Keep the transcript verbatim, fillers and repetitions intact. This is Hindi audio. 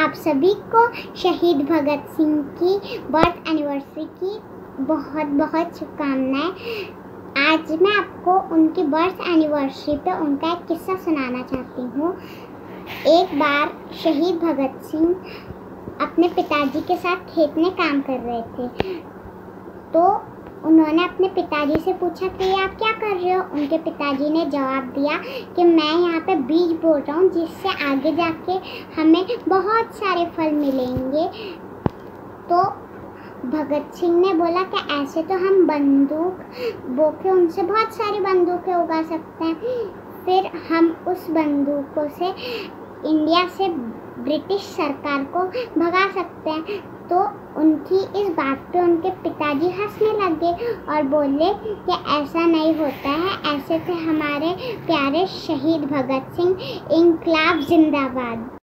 आप सभी को शहीद भगत सिंह की बर्थ एनिवर्सरी की बहुत बहुत शुभकामनाएं। आज मैं आपको उनकी बर्थ एनिवर्सरी पे उनका एक किस्सा सुनाना चाहती हूँ। एक बार शहीद भगत सिंह अपने पिताजी के साथ खेत में काम कर रहे थे, तो उन्होंने अपने पिताजी से पूछा कि ये आप क्या कर रहे हो। उनके पिताजी ने जवाब दिया कि मैं यहाँ पे बीज बो रहा हूँ, जिससे आगे जाके हमें बहुत सारे फल मिलेंगे। तो भगत सिंह ने बोला कि ऐसे तो हम बंदूक बो के उनसे बहुत सारी बंदूकें उगा सकते हैं, फिर हम उस बंदूकों से इंडिया से ब्रिटिश सरकार को भगा सकते हैं। तो उनकी इस बात पे उनके पिताजी हंसने लगे और बोले कि ऐसा नहीं होता है, ऐसे थे हमारे प्यारे शहीद भगत सिंह। इंकलाब जिंदाबाद।